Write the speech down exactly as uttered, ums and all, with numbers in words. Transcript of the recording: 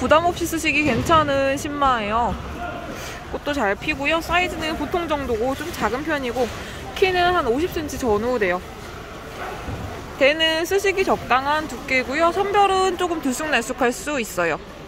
부담 없이 쓰시기 괜찮은 신마예요. 꽃도 잘 피고요. 사이즈는 보통 정도고 좀 작은 편이고 키는 한 오십 센티미터 전후 돼요. 대는 쓰시기 적당한 두께고요. 선별은 조금 들쑥날쑥할 수 있어요.